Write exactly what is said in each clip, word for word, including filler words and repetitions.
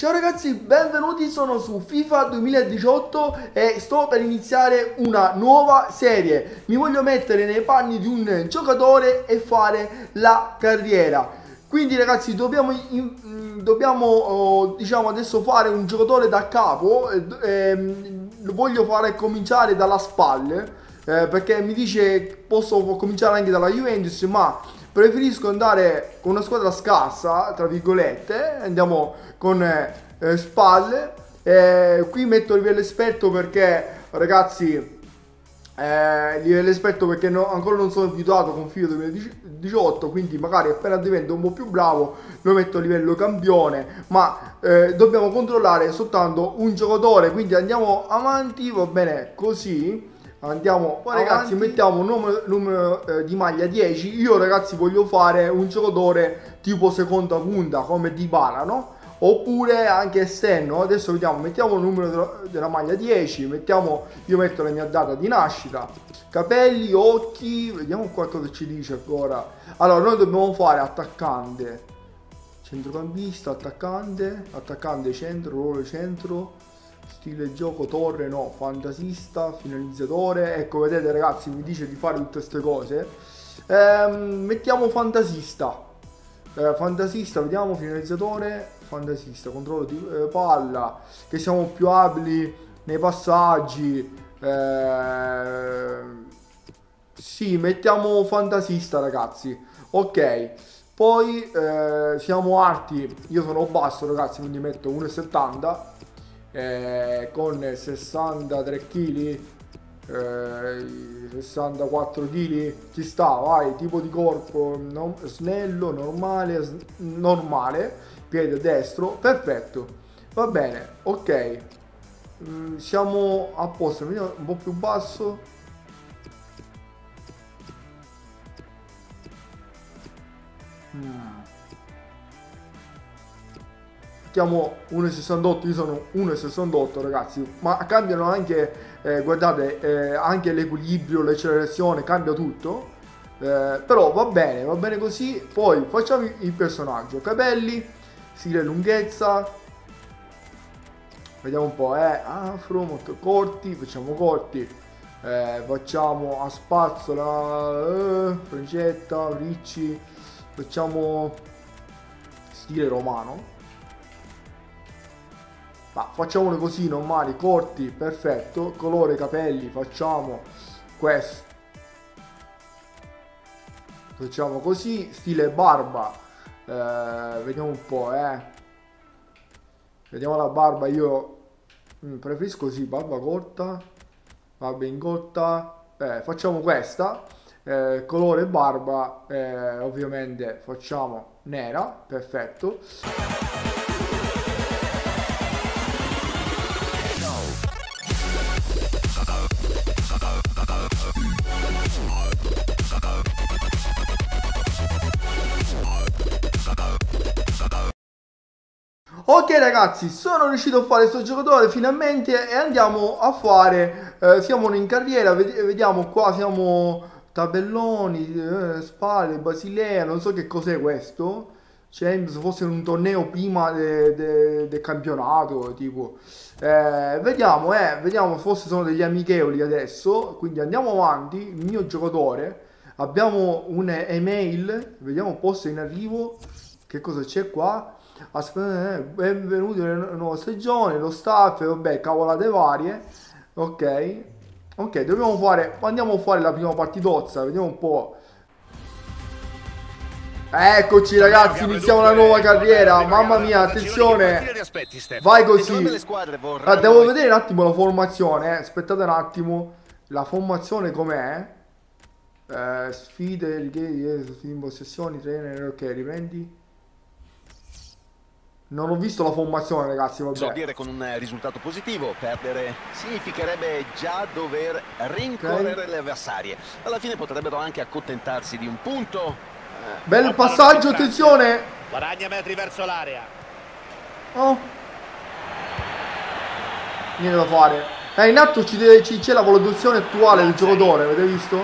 Ciao ragazzi, benvenuti, sono su FIFA duemiladiciotto e sto per iniziare una nuova serie. Mi voglio mettere nei panni di un giocatore e fare la carriera. Quindi ragazzi dobbiamo, in, dobbiamo oh, diciamo adesso fare un giocatore da capo. eh, ehm, Lo voglio fare cominciare dalla spalle, eh, perché mi dice che posso cominciare anche dalla Juventus, ma preferisco andare con una squadra scarsa, tra virgolette. Andiamo con eh, spalle. Eh, qui metto livello esperto perché, ragazzi, eh, livello esperto perché no, ancora non sono abituato con FIFA duemiladiciotto, quindi magari appena divento un po' più bravo lo metto a livello campione, ma eh, dobbiamo controllare soltanto un giocatore, quindi andiamo avanti, va bene così. Andiamo, poi ragazzi mettiamo un numero, numero eh, di maglia dieci. Io ragazzi voglio fare un giocatore tipo seconda punta come Dybala, no? Oppure anche esterno. Adesso vediamo, mettiamo il numero della, della maglia dieci, mettiamo, io metto la mia data di nascita, capelli, occhi, vediamo qua cosa ci dice ancora. Allora noi dobbiamo fare attaccante, centrocampista, attaccante, attaccante centro, ruolo centro, stile gioco, torre no, fantasista, finalizzatore. Ecco, vedete ragazzi, mi dice di fare tutte queste cose. ehm, Mettiamo fantasista, eh, fantasista, vediamo, finalizzatore, fantasista, controllo di eh, palla, che siamo più abili nei passaggi. eh, Sì, mettiamo fantasista ragazzi, ok. Poi eh, siamo alti, io sono basso ragazzi, quindi metto uno e settanta. Eh, con sessantatré chili, eh, sessantaquattro chili, ci sta, vai. Tipo di corpo no, snello, normale, s normale, piede destro, perfetto, va bene, ok. Mm, siamo a posto, vediamo un po' più basso. mm. Mettiamo uno e sessantotto, io sono uno e sessantotto ragazzi, ma cambiano anche, eh, guardate, eh, anche l'equilibrio, l'accelerazione, cambia tutto, eh, però va bene, va bene così. Poi facciamo il personaggio, capelli, stile lunghezza, vediamo un po', eh, afro, molto corti, facciamo corti, eh, facciamo a spazzola, eh, frangetta, ricci, facciamo stile romano. Ma facciamole così, normali, corti, perfetto. Colore capelli, facciamo questo. Facciamo così, stile barba. Eh, vediamo un po', eh. Vediamo la barba, io mm, preferisco così, barba corta. Barba in corta. Eh, facciamo questa. Eh, colore barba, eh, ovviamente facciamo nera, perfetto. Ok ragazzi, sono riuscito a fare questo giocatore finalmente e andiamo a fare, eh, siamo in carriera, ved vediamo qua, siamo tabelloni, eh, spalle, Basilea, non so che cos'è questo, Champions, fosse un torneo prima del de, de campionato, tipo, eh, vediamo, eh, vediamo, forse sono degli amichevoli adesso, quindi andiamo avanti, il mio giocatore, abbiamo un'email, vediamo un posto in arrivo, che cosa c'è qua? Aspetta, eh, benvenuti nella nuova stagione, lo staff, vabbè, cavolate varie. Ok, ok, dobbiamo fare, andiamo a fare la prima partitozza, vediamo un po'. Eccoci ragazzi, iniziamo la nuova carriera, mamma mia, attenzione, vai così. Ah, devo vedere un attimo la formazione, eh. Aspettate un attimo, la formazione com'è? Eh, sfide, richiedi, sfide in possessioni, trainer, ok, riprendi. Non ho visto la formazione ragazzi, vabbè. Esordiere con un risultato positivo, perdere significherebbe già dover rincorrere okay. le avversarie. Alla fine potrebbero anche accontentarsi di un punto. Bel oh, passaggio, attenzione! Guadagna metri verso l'area. Oh. Niente da fare. Eh, in atto c'è la valutazione attuale del giocatore, avete visto?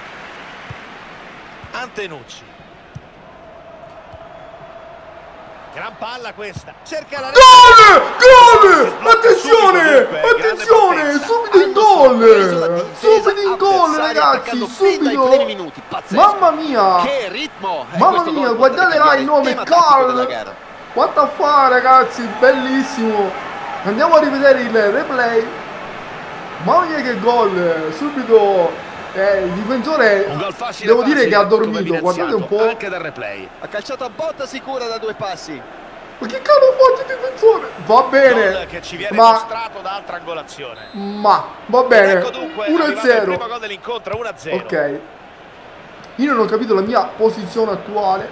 Antenucci. Gran palla questa. Cerca la Gol! Gol! Attenzione! Attenzione! Subito in gol! Subito in gol, ragazzi! Subito! Mamma mia! Che ritmo! Mamma mia, guardate là il nome Carl! What the fuck, ragazzi? Bellissimo! Andiamo a rivedere il replay. Mamma mia che gol! Subito eh, il difensore, devo dire che ha dormito. Guardate un po'. Anche dal replay. Ha calciato a botta sicura da due passi. Ma che cavolo fa il difensore? Va bene, che ci viene ma mostrato da altra angolazione. Ma va bene, ecco dunque, uno a zero. Il primo gol dell'incontro, uno a zero. Ok. Io non ho capito la mia posizione attuale.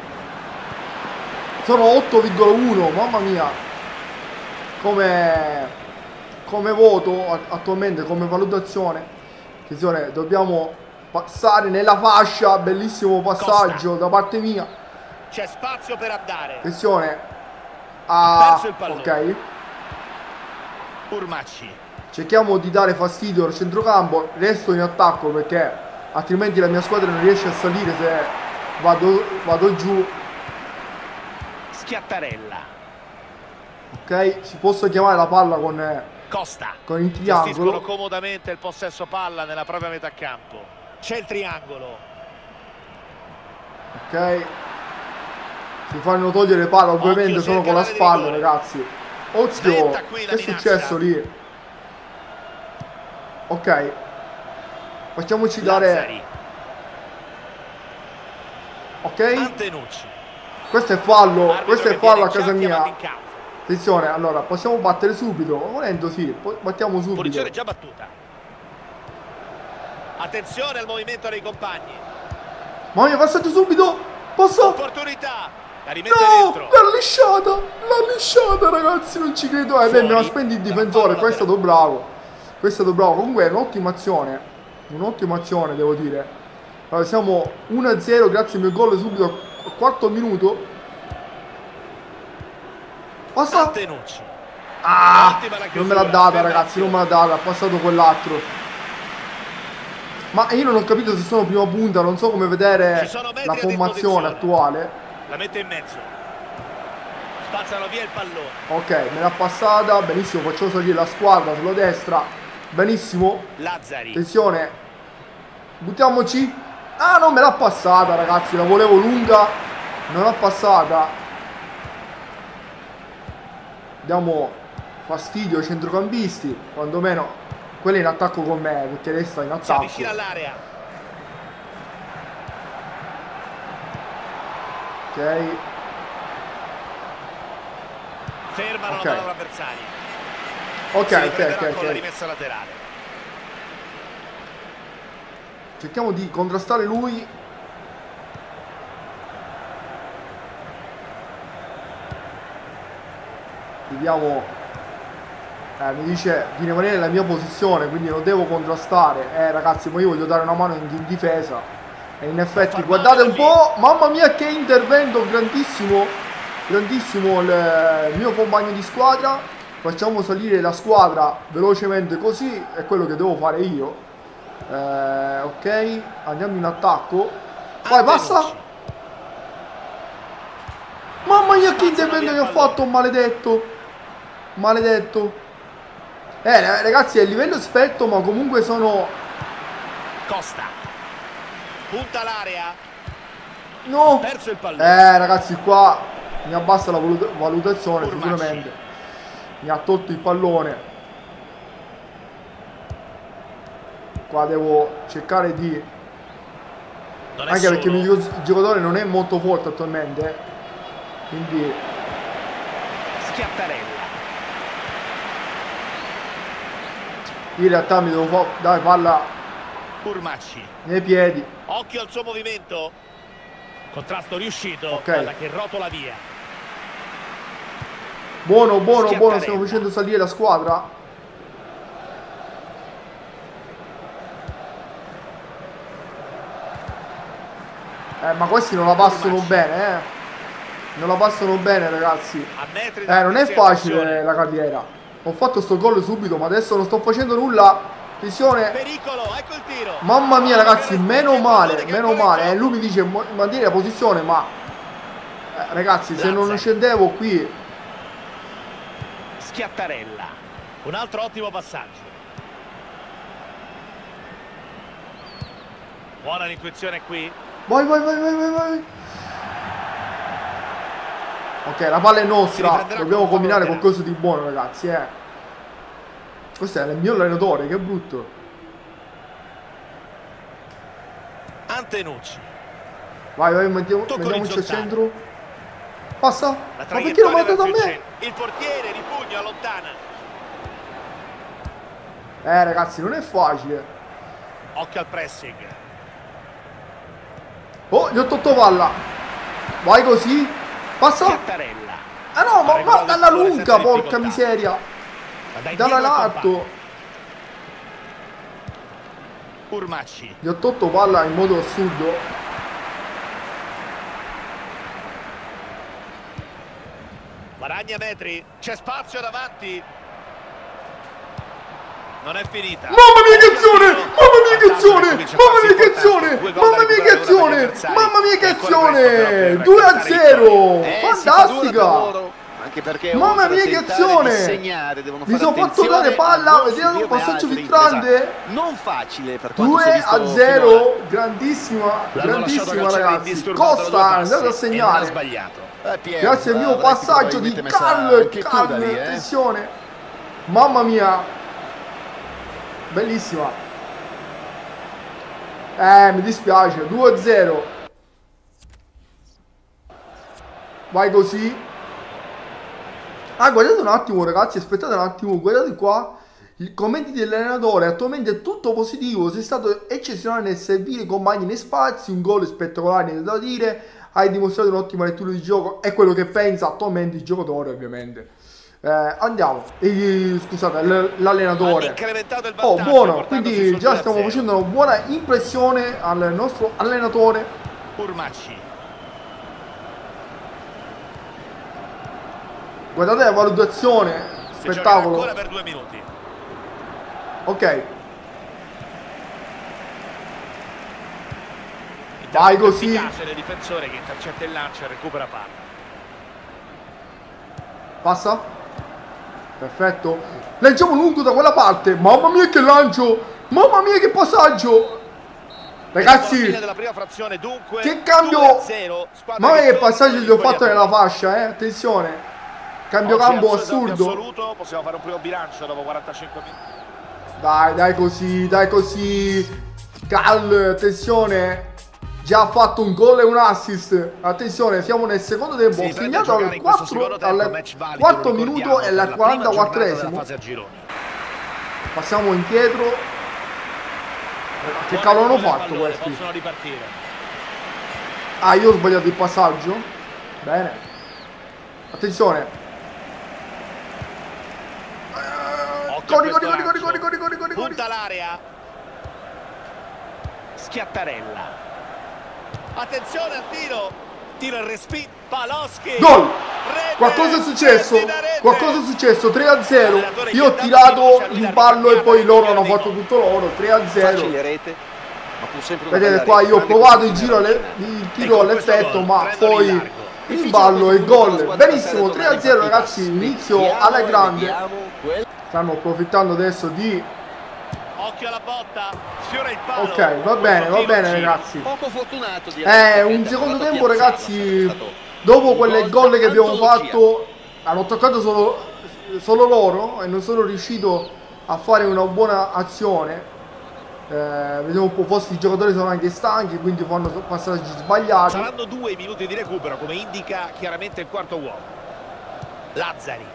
Sono otto virgola uno, mamma mia. Come come voto attualmente, come valutazione. Attenzione, dobbiamo passare nella fascia, bellissimo passaggio Costa. Da parte mia. C'è spazio per andare. Attenzione. Ah, ok. Urmacci. Cerchiamo di dare fastidio al centrocampo. Resto in attacco perché altrimenti la mia squadra non riesce a salire se vado, vado giù. Schiattarella. Ok, si possa chiamare la palla con Costa. Con il triangolo. Gestiscono comodamente il possesso palla nella propria metà campo. C'è il triangolo. Ok. Si fanno togliere palla, ovviamente. Occhio, sono con la spalla, ragazzi. Occhio, che è successo lì? Ok. Facciamoci dare Lazzari. Ok. Antenucci. Questo è fallo. Arbitro Questo è fallo a casa mia. In Attenzione, allora possiamo battere subito. Volendo sì, battiamo subito. Posizione già battuta. Attenzione al movimento dei compagni. Ma mi è passato subito. Posso? Opportunità. La rimette no, dentro. l'ha lisciata. L'ha lisciata, ragazzi, non ci credo. Eh beh, me la spendi il difensore. Questo è stato bravo. Questo è stato bravo. Comunque è un'ottima azione. Un'ottima azione, devo dire. Allora, siamo uno a zero grazie al mio gol subito al quarto minuto. Passa. Antenucci. Ah, non me l'ha data, ragazzi, non me l'ha data, ha passato quell'altro. Ma io non ho capito se sono prima punta, non so come vedere la formazione attuale. La mette in mezzo. Spazzano via il pallone. Ok, me l'ha passata, benissimo, facciamo salire la squadra sulla destra. Benissimo. Lazzari. Attenzione. Buttiamoci. Ah, non me l'ha passata, ragazzi, la volevo lunga. Non l'ha passata. Diamo fastidio ai centrocampisti, quantomeno quelli in attacco con me, perché resta in attacco. Si avvicina all'area. Ok. Fermano okay. la loro avversaria. Ok, ok, ok, con la ok. rimessa laterale. Cerchiamo di contrastare lui. Vediamo. Eh, mi dice di rimanere nella mia posizione, quindi lo devo contrastare. Eh ragazzi, ma io voglio dare una mano in, in difesa. E in effetti, guardate un po'. Mamma mia che intervento, grandissimo. Grandissimo il, il mio compagno di squadra. Facciamo salire la squadra velocemente così. È quello che devo fare io. Eh, ok, andiamo in attacco. Vai, passa. Mamma mia che intervento che ho fatto, maledetto. Maledetto. Eh ragazzi, è il livello esperto, ma comunque sono. Costa. Punta l'area. No. Perso il pallone. Eh ragazzi, qua mi abbassa la valut valutazione. Urmacci. Sicuramente mi ha tolto il pallone. Qua devo cercare di. Anche perché il mio giocatore non è molto forte attualmente, eh. Quindi Schiattarella. in realtà mi devo dare palla Urmacci nei piedi. Occhio al suo movimento. Contrasto riuscito. Ok. Palla che rotola via. Buono, buono, buono. Stiamo facendo salire la squadra. Eh, ma questi non la passano Urmacci. bene, eh. Non la passano bene, ragazzi. Eh, non è facile la carriera. Ho fatto sto gol subito, ma adesso non sto facendo nulla. Attenzione. Pericolo, ecco il tiro. Mamma mia, ragazzi, meno male, meno male. Eh, lui mi dice mantieni la posizione, ma Eh, ragazzi, se non scendevo qui... Schiattarella. Un altro ottimo passaggio. Buona l'intuizione qui. Vai, vai, vai, vai, vai, vai. Ok, la palla è nostra. Dobbiamo combinare qualcosa di buono, ragazzi, eh. Questo è il mio allenatore, che brutto. Antenucci. Vai, vai, mettiamo, mettiamoci al centro. Passa. Ma perché non mi ha dato a me? Il portiere ripugna, allontana. Eh, ragazzi, non è facile. Occhio al pressing. Oh, gli ho tolto palla. Vai così. Passa. Schiattarella. Ah no, ma, ma dalla lunga, porca miseria. Dalla lato. Urmacci. Gli ho tolto palla in modo assurdo. Guadagna metri. C'è spazio davanti. Non è finita. Mamma mia che azione! Mamma mia che azione! Mamma mia che azione! Mamma mia che azione! Mamma mia che azione! due a zero! Fantastica! Anche perché mamma mia che azione! Mi sono fatto dare palla, vediamo un passaggio filtrante. Non facile per quanto due a zero, grandissima, grandissima ragazzi. Costa, è andato a segnare. Grazie al mio passaggio di Cal, Cal, attenzione. Mamma mia. Bellissima. Eh, mi dispiace, due a zero. Vai così. Ah, guardate un attimo ragazzi, aspettate un attimo, guardate qua. I commenti dell'allenatore, attualmente è tutto positivo, sei stato eccezionale nel servire i compagni nei spazi, un gol spettacolare da dire, hai dimostrato un'ottima lettura di gioco, è quello che pensa attualmente il giocatore ovviamente. Eh, andiamo, e, scusate, l'allenatore. Oh, buono, quindi già stiamo facendo una buona impressione al nostro allenatore. Urmacci. Guardate la valutazione, spettacolo. Ancora per due minuti. Ok. Vai così. Il difensore che intercetta il lancio e recupera palla. Passa. Perfetto. Lanciamo lungo da quella parte. Mamma mia che lancio. Mamma mia che passaggio. Ragazzi, della prima frazione, dunque, che cambio. Mamma mia che passaggio gli ho fatto nella fascia, eh. Attenzione. Cambio campo assurdo. Assoluto. Possiamo fare un primo bilancio dopo quarantacinque minuti. Dai, dai così, dai così. Cal, attenzione. Già ha fatto un gol e un assist. Attenzione, siamo nel secondo tempo. Ho segnato al, quattro, al quarto minuto e al quarantaquattresimo. Passiamo indietro. Che cavolo hanno fatto questi? Ah, io ho sbagliato il passaggio. Bene. Attenzione. Corri, corri, corri, corri, corri, corri, corri, corri. Punta l'area. Schiattarella. Attenzione al tiro. Tiro e respiro. Paloschi. Gol. Qualcosa è successo. Qualcosa è successo. tre a zero. Io ho tirato il ballo e poi loro hanno fatto tutto loro. tre a zero. Vedete qua, io ho provato il giro, il tiro all'effetto, ma poi il ballo e il gol. Benissimo, tre a zero ragazzi. Inizio alla grande. Stanno approfittando adesso di... Occhio alla botta, sfiora il palo. Ok, va bene, va bene ragazzi. Poco fortunato di Eh, un secondo tempo ragazzi, dopo quelle gol che abbiamo fatto, hanno toccato solo, solo loro e non sono riuscito a fare una buona azione. Eh, vediamo un po', forse i giocatori sono anche stanchi, quindi fanno passaggi sbagliati. Saranno due minuti di recupero, come indica chiaramente il quarto uomo. Lazzari.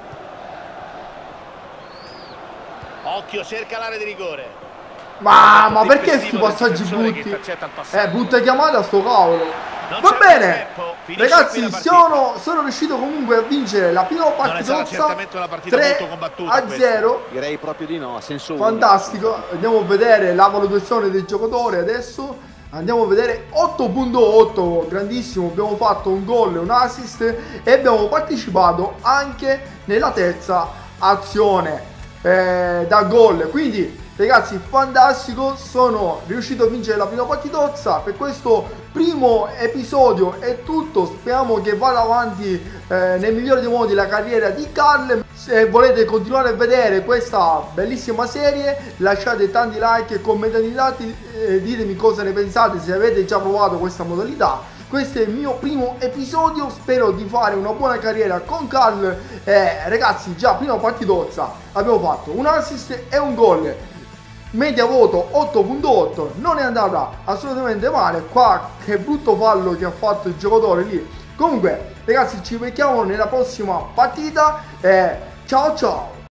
Occhio, cerca l'area di rigore. Ma, ma perché questi passaggi brutti? Eh, brutta chiamata sto cavolo. Va bene, ragazzi, sono, sono riuscito comunque a vincere la prima partitozza tre a zero. Direi proprio di no, a senso fantastico. Andiamo a vedere la valutazione del giocatore adesso. Andiamo a vedere otto virgola otto, grandissimo. Abbiamo fatto un gol e un assist e abbiamo partecipato anche nella terza azione Eh, da gol, quindi Ragazzi, fantastico, sono riuscito a vincere la prima partitozza. Per questo primo episodio è tutto, speriamo che vada avanti eh, nel migliore dei modi la carriera di Carl. Se volete continuare a vedere questa bellissima serie, lasciate tanti like e commentate, eh, ditemi cosa ne pensate, se avete già provato questa modalità. Questo è il mio primo episodio, spero di fare una buona carriera con Carl. Eh, ragazzi, già prima partitozza abbiamo fatto un assist e un gol. Media voto otto virgola otto, non è andata assolutamente male. Qua che brutto fallo che ha fatto il giocatore lì. Comunque ragazzi, ci becchiamo nella prossima partita. Eh, ciao ciao.